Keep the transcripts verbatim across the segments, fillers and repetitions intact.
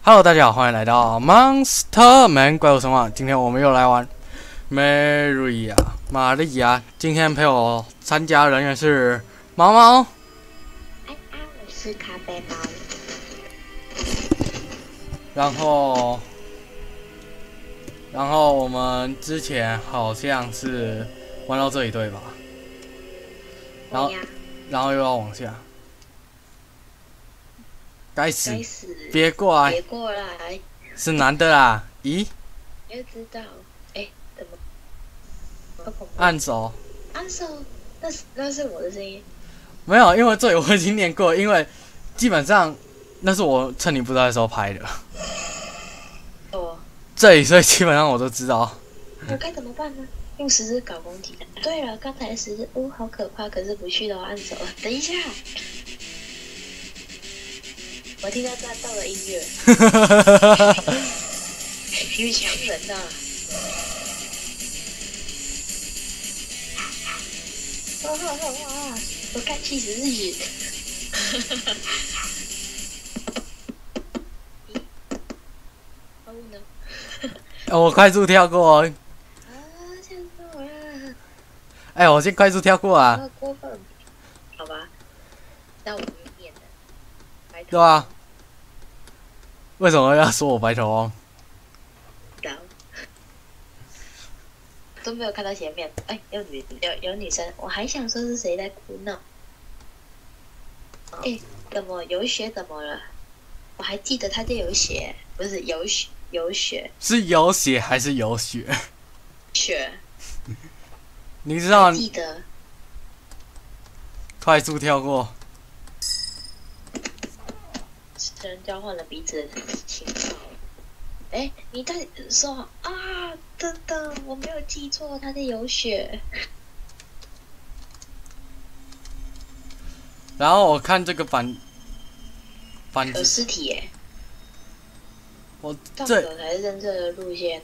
Hello， 大家好，欢迎来到 Monster Man 怪物神话。今天我们又来玩 Maria 玛利亚。今天陪我参加人员是毛毛。 安安，我是咖啡猫。 然后，然后我们之前好像是玩到这里对吧？然后，然后又要往下。该死！ 该死！ 别过来！ 别过来！ 是男的啦！咦？ 你要知道，哎，怎么？ 按手。 按手，那是那是我的声音。 没有，因为这里我已经念过，因为基本上那是我趁你不在的时候拍的。 哦。 这里，所以基本上我都知道。 我该怎么办呢？用食指搞攻击。对了，刚才食指，哦，好可怕，可是不去的话按手。等一下。我听到战斗的音乐，女强人呐、啊！哇哇哇哇！我干气死自己！咦？哦呢？ 我快速跳过。 啊！吓死我了！ 哎，我先快速跳过啊！ 过分，好吧？那我明年的。 对啊。为什么要说我白头翁？ 都没有看到前面，哎，有女有有女生，我还想说是谁在哭闹。哎，怎么有血？怎么了？我还记得他就有血，不是有血有血。 是有血还是有血？ 血。 你知道？ 记得。 快速跳过。 人交换了彼此的情报。哎，你在说啊？真的，我没有记错，他在有血。 然后我看这个板板子有尸体耶。 我这才是真正的路线。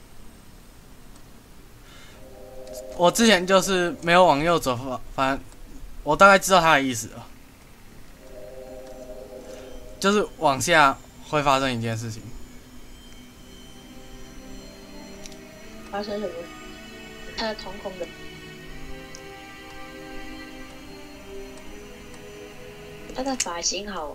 我之前就是没有往右走，反正我大概知道他的意思了。就是往下会发生一件事情。 发生什么？他的瞳孔的。他的发型好。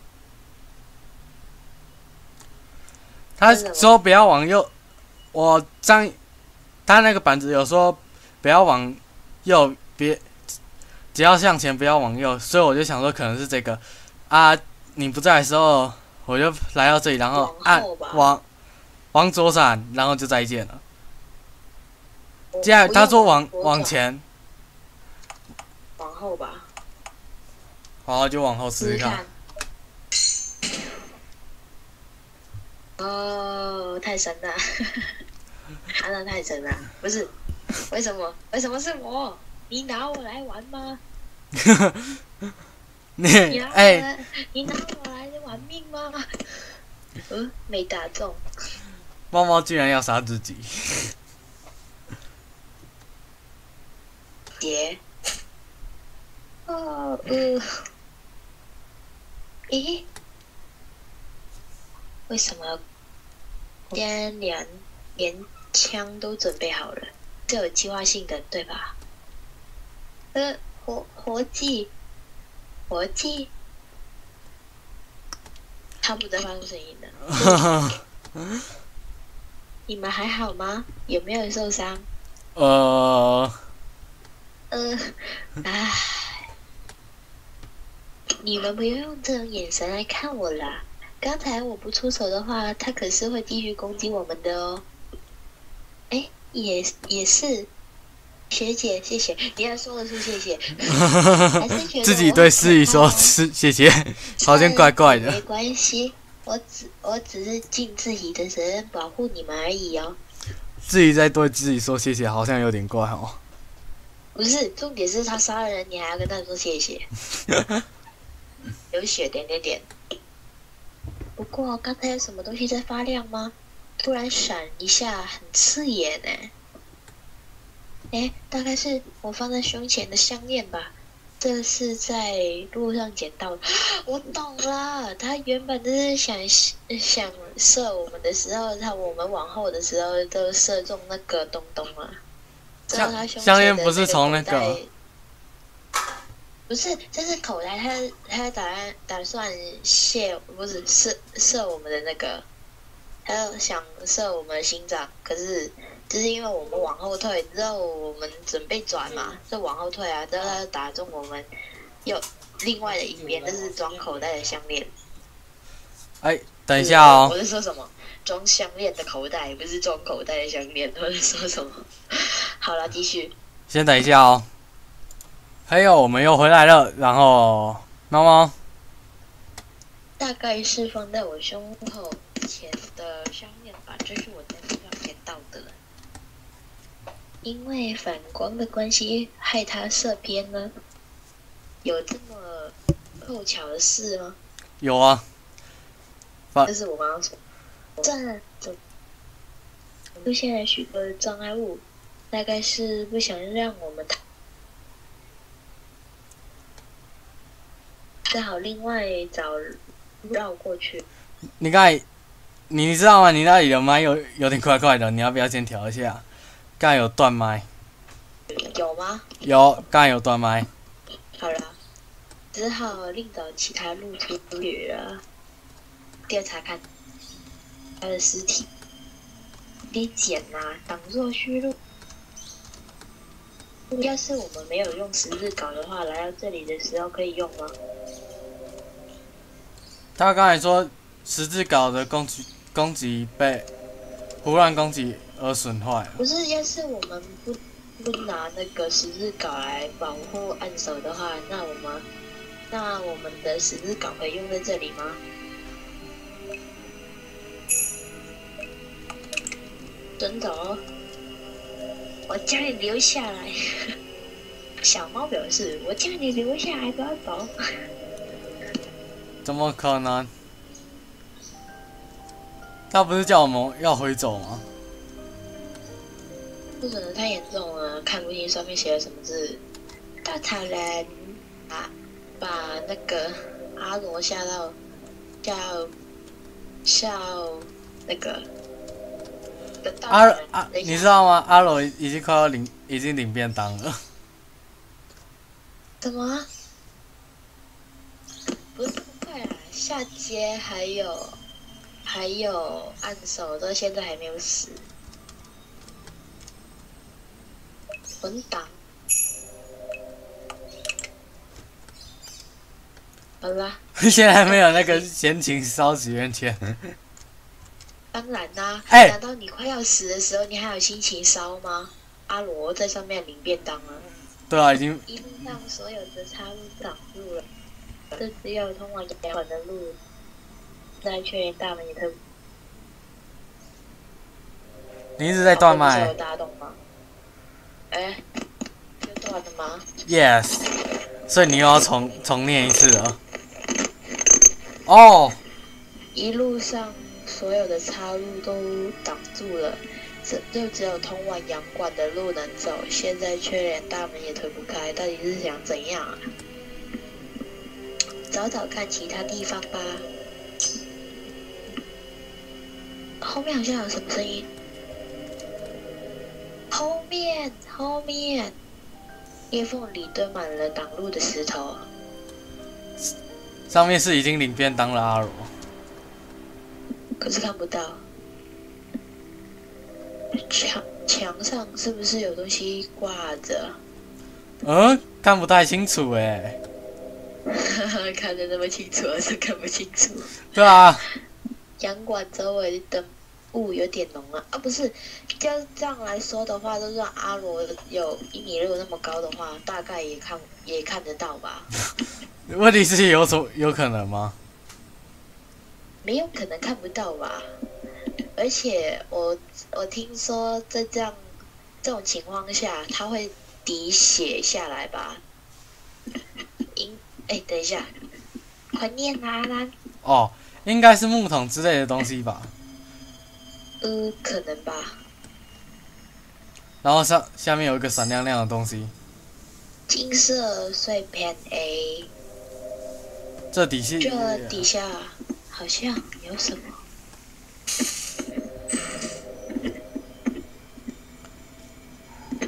他说不要往右，我上他那个板子有说不要往右，别只要向前，不要往右，所以我就想说可能是这个啊。你不在的时候，我就来到这里，然后按往往左闪，然后就再见了。接下来他说往往前， 往后吧。 好，就往后试试看。 哦，太神了！他那太神了，不是？为什么？为什么是我？你拿我来玩吗？ 你哎， 你拿我来玩命吗？嗯，没打中。 猫猫居然要杀自己。 耶。哦，呃。咦？为什么？连连连枪都准备好了，是有计划性的，对吧？呃，活活计。活计，他不在发出声音的。你们还好吗？有没有受伤？ 呃， 呃，唉，你们不要用这种眼神来看我啦！刚才我不出手的话，他可是会继续攻击我们的哦。哎，也也是。学姐，谢谢，你还说得出谢谢， 自己对司仪说是谢谢，好像怪怪的。 没关系，我只我只是尽自己的责任保护你们而已哦。 自己在对自己说谢谢，好像有点怪哦。 不是，重点是他杀了人，你还要跟他说谢谢。有血点点点。不过刚才有什么东西在发亮吗？突然闪一下，很刺眼呢。哎，大概是我放在胸前的项链吧，这是在路上捡到的。我懂了，他原本就是想想射我们的时候，他我们往后的时候都射中那个东东啊。 项项链不是从那个， 不是，这是口袋，他他打算打算卸，不是射射我们的那个，他想射我们的心脏，可是就是因为我们往后退之后，我们准备转嘛，就往后退啊，之后他打中我们右另外的一边，这是装口袋的项链。 哎，等一下哦， 我在说什么？装项链的口袋，不是装口袋的项链。我在说什么？好了，继续。 先等一下哦。还有，我们又回来了。然后，猫猫， 大概是放在我胸口前的项链吧，这是我在路上捡到的。因为反光的关系，害它射偏了。有这么凑巧的事吗？ 有啊。 这是我刚刚说。这怎出现了许多的障碍物，大概是不想让我们只好另外找绕过去。 你刚才，你知道吗？你那里的麦有有点怪怪的，你要不要先调一下？刚才有断麦。 有吗？ 有，刚才有断麦。 好了，只好另找其他路出去了。调查看他的尸体，别捡啊，挡住虚路。要是我们没有用十字镐的话，来到这里的时候可以用吗？ 他刚才说十字镐的攻击攻击被胡乱攻击而损坏。 不是，要是我们不不拿那个十字镐来保护暗手的话，那我们那我们的十字镐可以用在这里吗？准走，我叫你留下来。小猫表示：“我叫你留下来，不要走。” 怎么可能？他不是叫我们要回走吗？ 不可能太严重了，看不清上面写了什么字。稻草人把把那个阿罗吓到，叫叫那个。 阿阿，你知道吗？阿罗已经快要领，已经领便当了。 什么？不是这么快啊！下街还有还有暗手，到现在还没有死。文档。好啦。 现在没有那个闲情烧许愿签。 当然啦、啊， 欸、 难道你快要死的时候，你还有心情烧吗？阿罗在上面领便当啊。 对啊，已经。 一路上所有的岔路挡住了，这只有通往洋馆的路。在确认大门也特。 你一直在断麦。 有打懂吗？哎、欸，又断了吗 ？Yes。所以你又要重重念一次了。哦。 一路上。所有的岔路都挡住了，这就只有通往洋馆的路能走。现在却连大门也推不开，到底是想怎样啊？找找看其他地方吧。后面好像有什么声音？后面，后面，裂缝里堆满了挡路的石头。 上面是已经领便当了阿罗。 可是看不到，墙墙上是不是有东西挂着？ 嗯，看不太清楚哎。 看得那么清楚，还是看不清楚？ 对啊。 洋馆周围的雾有点浓啊，啊不是，就这样来说的话，就算阿罗有一米六那么高的话，大概也看也看得到吧？ 问题是有什有可能吗？ 没有可能看不到吧，而且我我听说在这样这种情况下，它会滴血下来吧？应哎，等一下，快念啊啦！ 哦，应该是木桶之类的东西吧？ 呃，可能吧。 然后上下面有一个闪亮亮的东西。 金色碎片 A。 这底下。 这底下。好像有什么？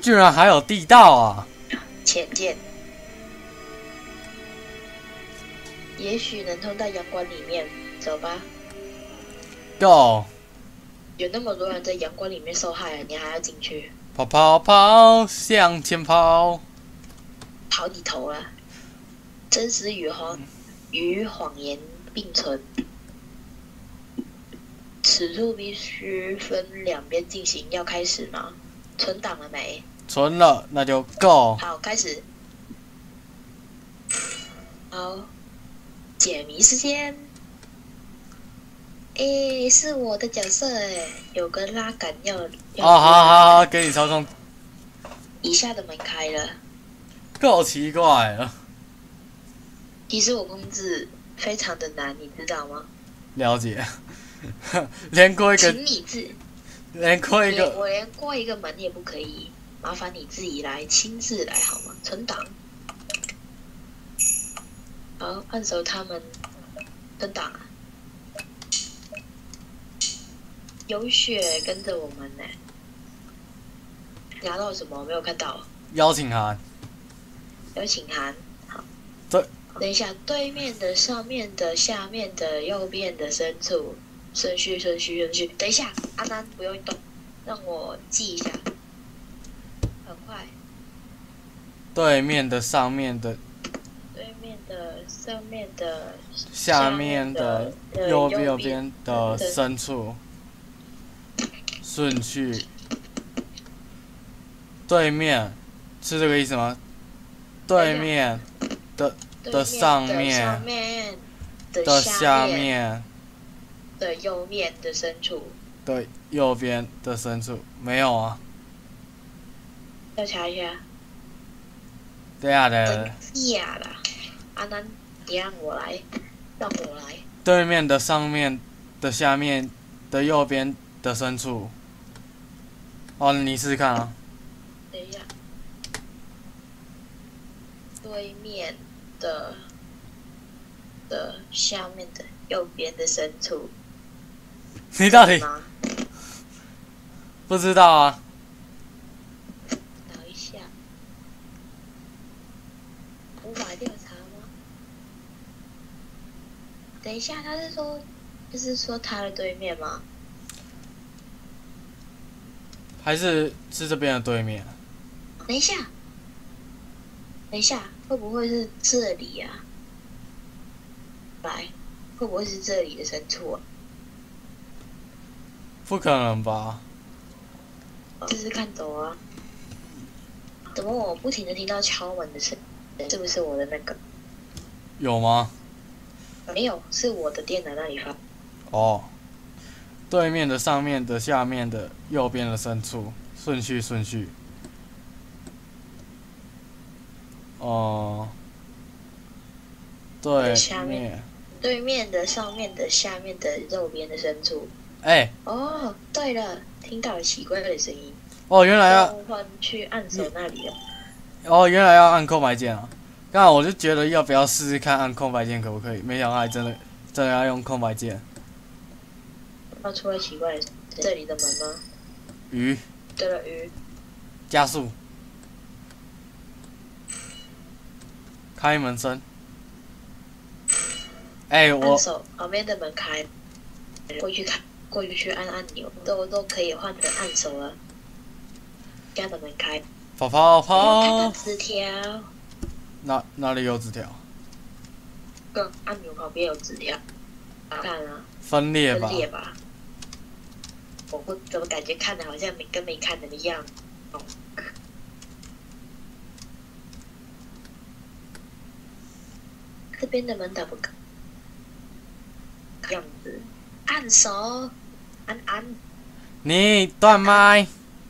居然还有地道啊！ 浅见，也许能通到阳关里面，走吧。 Go！ 有那么多人在阳关里面受害了，你还要进去？ 跑跑跑，向前跑！ 跑你头了！真实与谎与谎言并存，此处必须分两边进行。要开始吗？存档了没？ 存了，那就 Go！ 好，开始。好，解谜时间。诶，是我的角色诶，有个拉杆要。要哦，好好好，给你操控。 以下的门开了。 够奇怪了。 其实我控制非常的难，你知道吗？ 了解。连过一个， 请你自， 连过一个， 我连过一个门也不可以，麻烦你自己来，亲自来好吗？存档。好，按手他们存档啊。有雪跟着我们呢。拿到什么？我没有看到。 邀请函。 邀请函。好。 对。 等一下，对面的、上面的、下面的、右边的、深处，顺序、顺序、顺序。等一下，阿南不用动，让我记一下。很快。 对面的、上面的。 对面的、上面的、 下面的、右右边的深处。顺序，对面是这个意思吗？对面的的上面的下面的右面的深处的右边的深处没有啊？ 要查一下。 对呀的。 呀啦，阿南，你让我来，让我来。 对面的上面的下面的右边的深处。哦，你试试看啊。 等一下，对面的的下面的右边的深处。 你到底不知道啊？ 等一下，无法调查吗？等一下，他是说，就是说他的对面吗？ 还是是这边的对面？ 等一下，等一下，会不会是这里啊？来，会不会是这里的深处啊？ 不可能吧？ 试试看走啊！怎么我不停的听到敲门的声音？是不是我的那个？ 有吗？ 没有，是我的电脑那里发。 哦。对面的、上面的、下面的、右边的深处，顺序顺序。哦、呃。对面。 对面的、上面的、下面的、右边的深处。 哎、欸。 哦，对了，听到了奇怪的声音。 哦，原来要换去按手那里了。 哦，原来要按空白键啊！刚才我就觉得要不要试试看按空白键可不可以，没想到还真的真的要用空白键。 冒出了奇怪的这里的门吗？ 鱼。 对了，鱼。 加速。开门声。哎、欸，我。 按手旁边的门开，过去看，过去去按按钮，都都可以换成按手了。家的门开。 跑跑跑。 看到纸条。 哪哪里有纸条？ 跟按钮旁边有纸条。看啊。 分裂吧。 分裂吧。我不怎么感觉看的好像没跟没看的一样。哦。这边的门打不开。样子，按手，按按。 你断麦。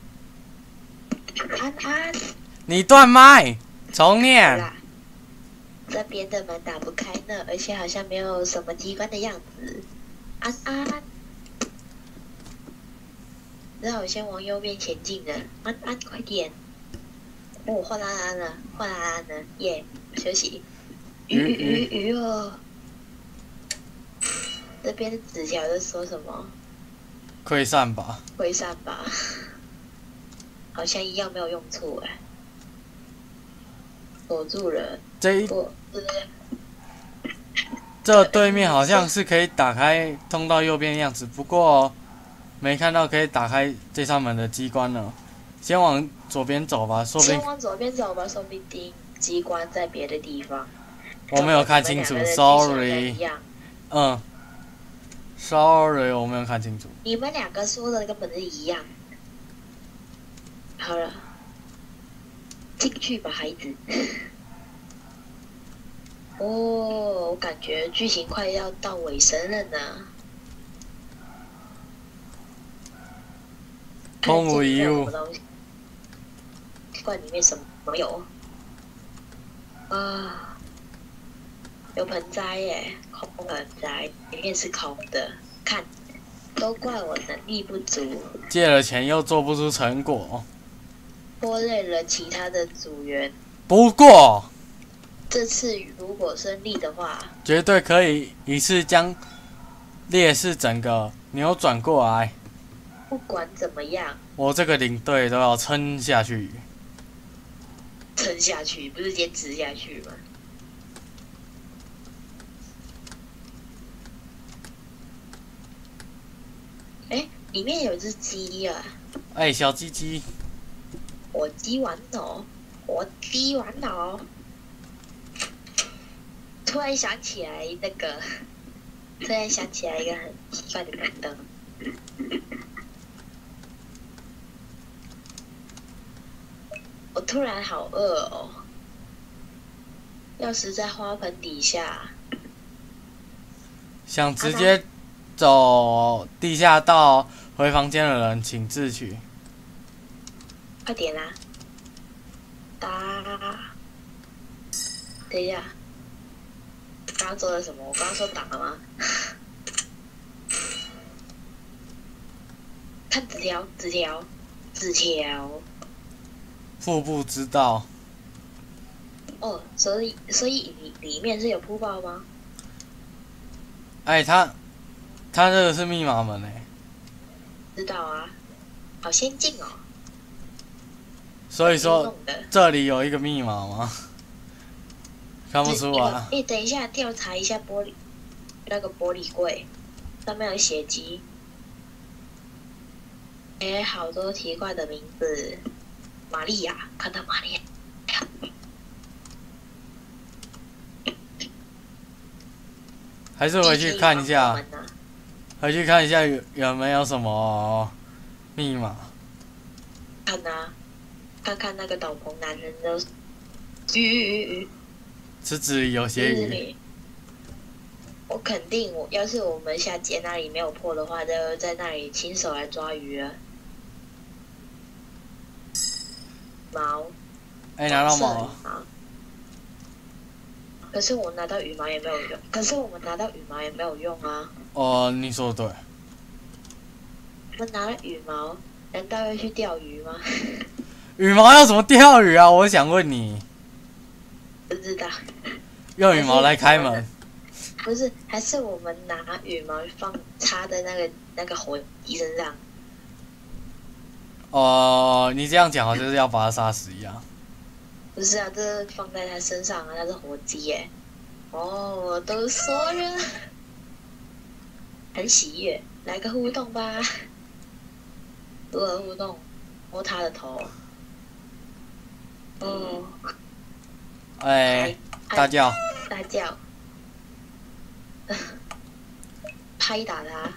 按按。 你断麦，重念。 这边的门打不开呢，而且好像没有什么机关的样子。按按。那我先往右边前进了，按按快点！哦，换按按了，换按按了，耶！休息。鱼鱼鱼哦！这边的纸条在说什么？ 溃散吧。 溃散吧。 好像一样没有用处哎。锁住了， 这一不，对对对， 这对面好像是可以打开通到右边的样子，不过没看到可以打开这扇门的机关呢。先往左边走吧，说不定先往左边走吧，说不定机关在别的地方。 我没有看清楚 ，sorry。嗯 ，sorry， 我没有看清楚。 你们两个说的根本是一样。好了，进去吧，孩子。哦，我感觉剧情快要到尾声了呢。 空无一物。 罐里面什么有？啊，有盆栽耶，空盆栽，里面是空的。看，都怪我能力不足， 借了钱又做不出成果， 拖累了其他的组员。 不过， 这次如果顺利的话， 绝对可以一次将劣势整个扭转过来。 不管怎么样， 我这个领队都要撑下去。 撑下去，不是坚持下去吗？哎，里面有只鸡啊！ 哎，小鸡鸡， 火鸡玩偶，火鸡玩偶。突然想起来那个，突然想起来一个很奇怪的梗灯。我突然好饿哦！要是在花盆底下， 想直接走地下道回房间的人，请自取。 快点啦！打！等一下，刚刚做了什么？我刚刚说打了吗？看纸条，纸条，纸条。 腹部知道。 哦，所以所以里里面是有铺报吗？ 哎，他他这个是密码门哎。 知道啊，好先进哦。 所以说这里有一个密码吗？看不出来。 哎，等一下，调查一下玻璃那个玻璃柜，上面有血迹。哎，好多奇怪的名字。玛利亚，看到玛利亚。 还是回去看一下，回去看一下有有没有什么密码。 看啊，看看那个斗篷男人的鱼鱼鱼， 池子里有些鱼。 我肯定我，要是我们下街那里没有破的话，就在那里亲手来抓鱼了。毛， 哎，拿到毛了。 可是我拿到羽毛也没有用，可是我们拿到羽毛也没有用啊。 哦，你说的对。 我们拿了羽毛，难道要去钓鱼吗？ 羽毛要怎么钓鱼啊？我想问你。 不知道。 用羽毛来开门。 不是，还是我们拿羽毛放插在那个那个火鸡身上。 哦，你这样讲好像是要把他杀死一样。 不是啊，这是放在他身上啊，他是活鸡耶。哦，我都说了，很喜悦，来个互动吧。如何互动？摸他的头。哦。 哎，大叫。 大叫。拍打他。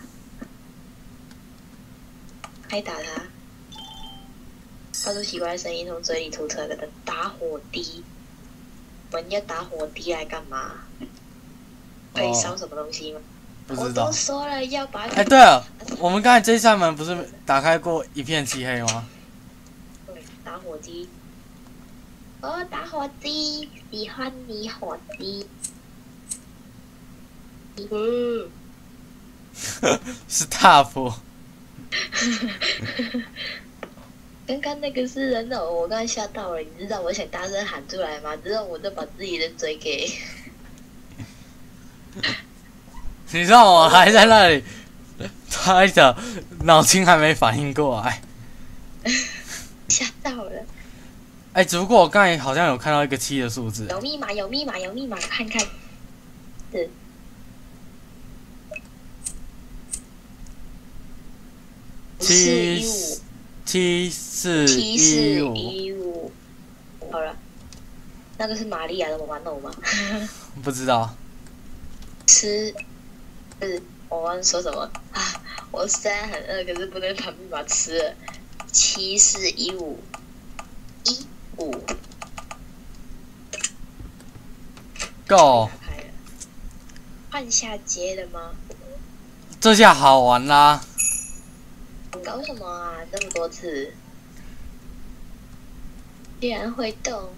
拍打他。发出奇怪的声音，从嘴里吐出来的打火滴。我们要打火滴来干嘛？可以烧什么东西吗？ 不知道。 我都说了要把。 哎，对了，我们刚才这扇门不是打开过一片漆黑吗？ 对，打火机。哦，打火机，喜欢你火机。嗯。 是大佛。 刚刚那个是人偶，我刚刚吓到了。你知道我想大声喊出来吗？之后我就把自己的嘴给。 你知道我还在那里呆着，脑筋还没反应过来。 吓哎、欸，只不过我刚才好像有看到一个七的数字。 有密码，有密码，有密码，看看。是。 七七四七四一一五。好了，那个是玛利亚的玩偶吗？ 不知道。 吃。是，我刚刚说什么啊？我虽然很饿，可是不能把密码吃了。七四一五一五。 Go。 换下街了吗？ 这下好玩啦！ 搞什么啊？这么多次，居然会动，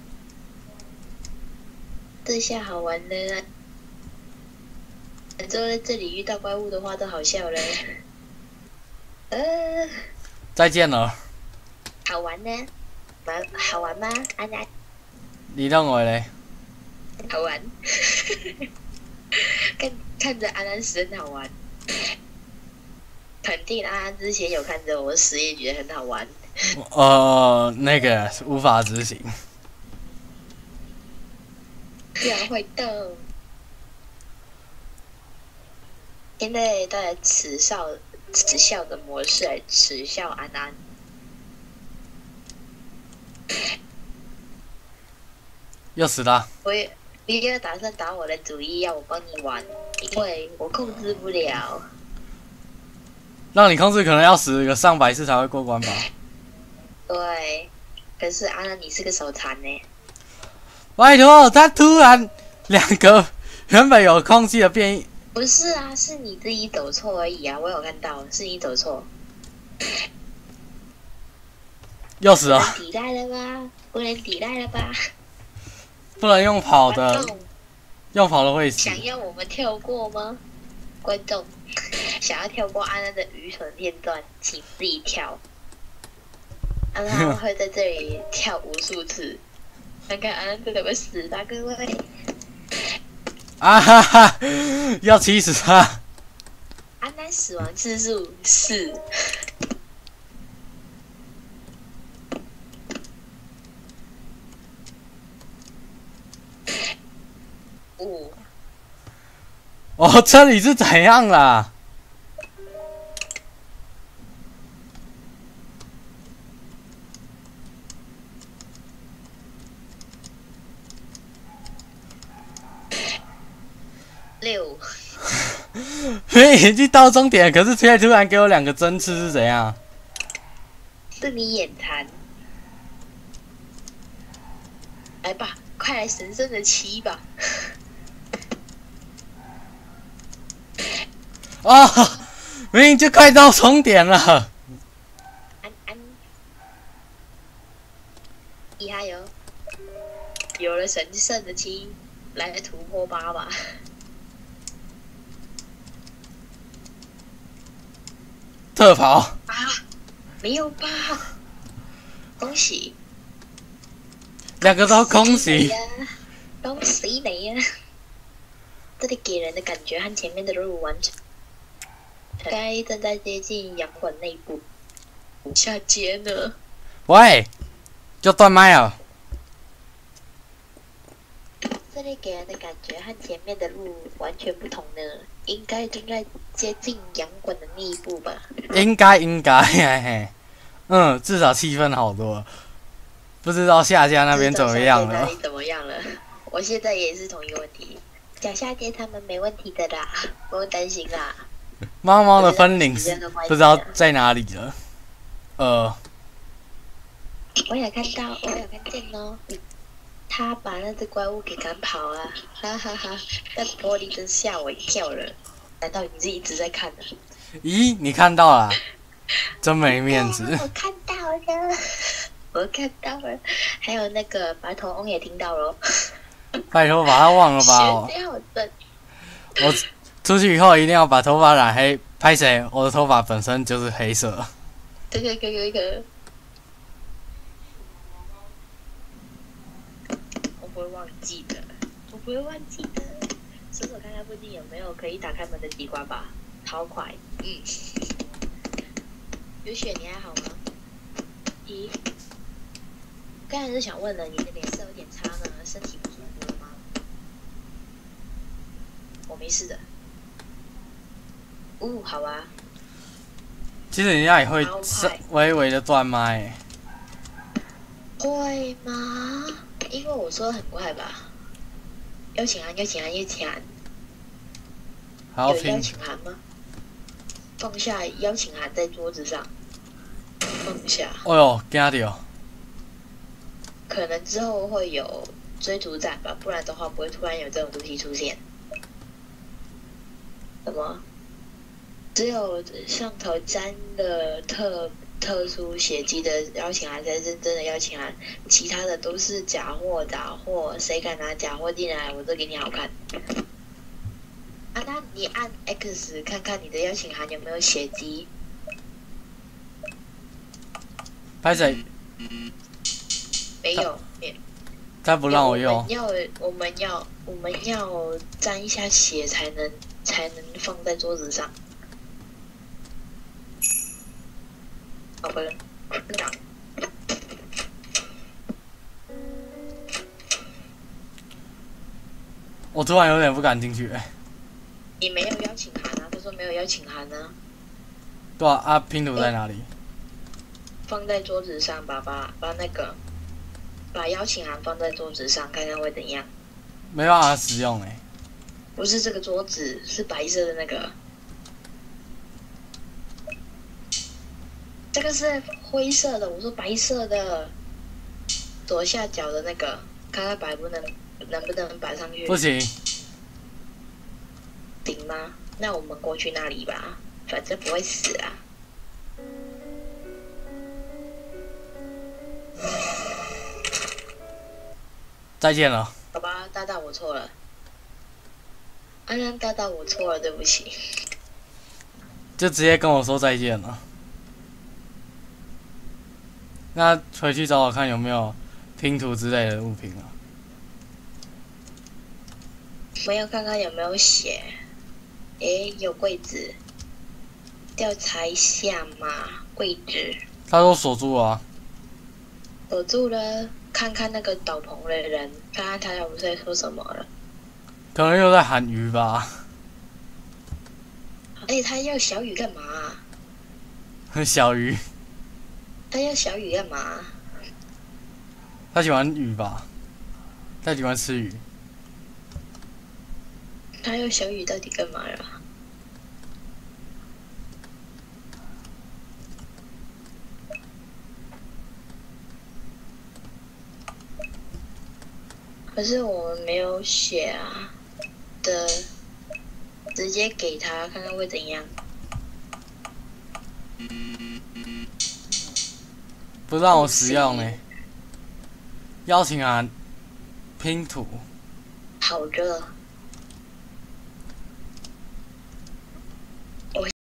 这下好玩了。之后在这里遇到怪物的话，都好笑了。呃， 再见了。 好玩呢？玩好玩吗？安安？ 你认为嘞？ 好玩。看看着安安死很好玩。肯定安安之前有看着我死也觉得很好玩。 呃，那个无法执行。 居然会动！现在在耻笑耻笑的模式来耻笑安安。 又死了。 我也，你也打算打我的主意，要我帮你玩，因为我控制不了。 让你控制可能要死个上百次才会过关吧。 对，可是安安你是个手残呢。 拜托，他突然两个原本有空气的变异。 不是啊，是你自己走错而已啊！我有看到，是你走错。 又死了。 不能抵赖了吧？不能抵赖了吧？ 不能用跑的，用跑的会死。 想要我们跳过吗？观众，想要跳过安安的愚蠢片段，请自己跳。安安会在这里跳无数次，看看安安真的会死吧，各位。 啊哈哈！要气死他！ 安安死亡次数四。五。 哦，这里是怎样啦？ 六。 明明已经到终点，可是现在突然给我两个针刺是怎样？ 是你眼馋。来吧，快来神圣的七吧！ 啊、哦，明明就快到终点了。 安安，厉害哟！有了神圣的七，来突破八吧！ 特跑啊，没有吧？恭喜！ 两个都恭喜！ 恭喜你呀！这里给人的感觉和前面的任务完成。该正在接近洋馆内部，下街呢？ 喂，就断麦了。 这里给人的感觉和前面的路完全不同呢，应该正在接近洋馆的内部吧？ 应该应该，嘿嘿，嗯，至少气氛好多。不知道下家那边怎么样了？ 哪里怎么样了？我现在也是同一个问题。小夏街他们没问题的啦，不用担心啦。 猫猫的分领是不知道在哪里了。呃， 我有看到，我有看见哦。他把那只怪物给赶跑了，哈哈哈！那玻璃真吓我一跳了。难道你是一直在看呢？ 咦，你看到了？真没面子。 我看到了，我看到了。还有那个白头翁也听到了。 拜托，把他忘了吧！我出去以后一定要把头发染黑。拍谁？我的头发本身就是黑色。 这个这个这个。我不会忘记的，我不会忘记的。搜索看看附近有没有可以打开门的机关吧。超快，嗯。有雪，你还好吗？咦？ 刚才是想问了，你的脸色有点差呢，身体不舒服了吗？我没事的。哦，好啊。 其实人家也会超快微微的断麦。 会吗？因为我说的很快吧。邀请函，邀请函，邀请函。有邀还要拼。 请函吗？放下邀请函在桌子上，放下。 哦哟，惊到！ 可能之后会有追逐战吧，不然的话不会突然有这种东西出现。什么？只有上头沾了特特殊血迹的邀请函才是真的邀请函，其他的都是假货假货，谁敢拿假货进来，我都给你好看。啊，那你按 X 看看你的邀请函有没有血迹？ 拍谁？ 没有，没他不让我用。 我们要我们要我们要沾一下血才能才能放在桌子上。好吧， 我突然有点不敢进去、欸。 你没有邀请函啊？他说没有邀请函啊。 对啊，啊拼图在哪里？ 放在桌子上，把把把那个把邀请函放在桌子上，看看会怎样。 没办法使用哎、欸。 不是这个桌子，是白色的那个。这个是灰色的，我说白色的，左下角的那个，看看摆不能能不能摆上去。 不行。 行吗？那我们过去那里吧，反正不会死啊。 再见了。 好吧，大大我错了。安安大大我错了，对不起。 就直接跟我说再见了。那回去找我看有没有拼图之类的物品啊。 我要看看有没有血。诶，有柜子，调查一下嘛，柜子。 他说锁住了、啊。 锁住了，看看那个斗篷的人，看看他有没有在说什么了。 可能又在喊鱼吧。 而且他要小雨干嘛、 啊？小鱼。 他要小雨干嘛？ 他喜欢鱼吧？他喜欢吃鱼。 他要小雨到底干嘛了？可是我们没有血啊的，直接给他看看会怎样。 不让我使用哎、欸。邀请函拼图。 好热。